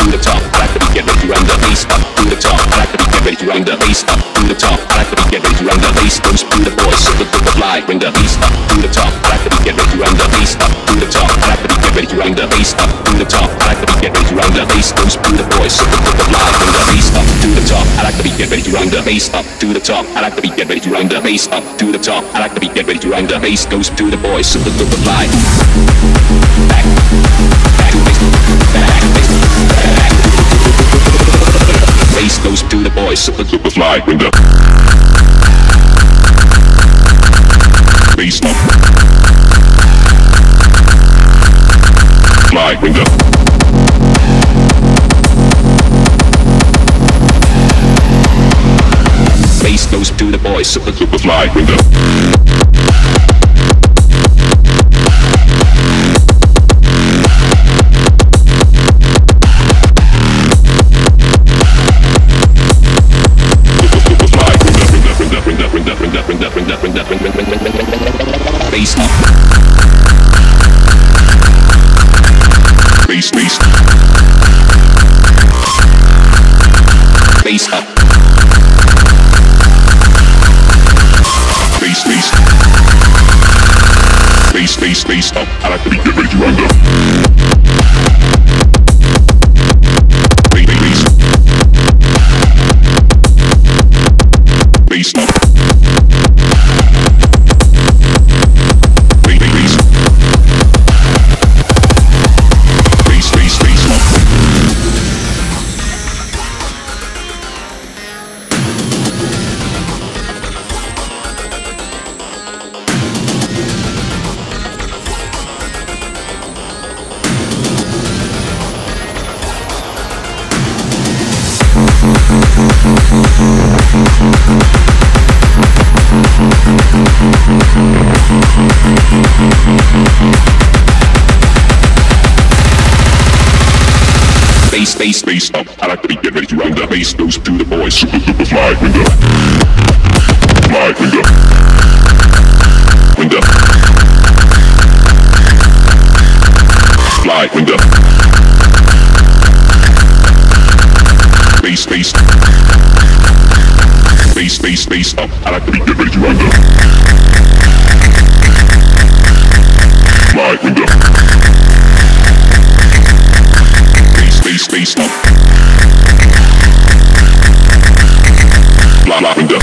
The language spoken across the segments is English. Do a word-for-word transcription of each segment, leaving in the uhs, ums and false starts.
to the top. I like the beat, get ready to run the bass up to the top. I like the beat, get ready to run the bass up to the top. I like the beat, get ready to run the bass goes to the boys, so the the fly, bring the bass up to the top. I like the beat, get ready to run the bass up to the top. I like the beat, get ready to run the bass up to the top. I like the beat, get ready to run the bass goes to the boys, so the the fly, bring the bass up to the top. I like the beat, get ready to run the bass up to the top. I like the beat, get ready to run the bass up to the top. I like the beat, get ready to run the bass goes to the boys, so the the fly. Back, back to bass, back to bass, back. Bass goes to the boys, so the the fly, bring the bass up. Fly, bring the bass goes to the boys, so the the fly, bring the bass up. Bass, bass. Bass up. Bass, bass. Bass, bass, bass up. I like the beat, get ready to run the bass, bass. Bass up. Bass, bass, bass up. I like the beat, get ready to run the bass goes to the boys, super super fly, bring the fly, bring the bring the fly, bring the bass, bass, bass, bass, bass up. I like the beat, get ready to run the fly, bring the bass, bass up. Blah, blah, bring the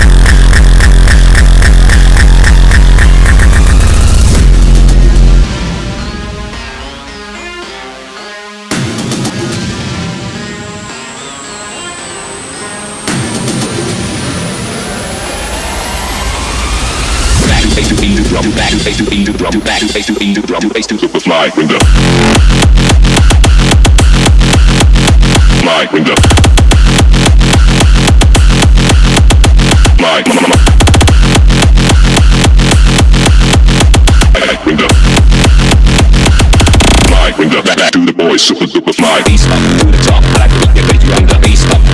back to bass to beat to drum, back to bass to beat to drum, back to bass to beat to drum, bass to super fly, bring the fly, bring the fly, bring the fly, bring the back to the boys, super duper fly. Bass up to the top, I like the beat, get ready to run the bass up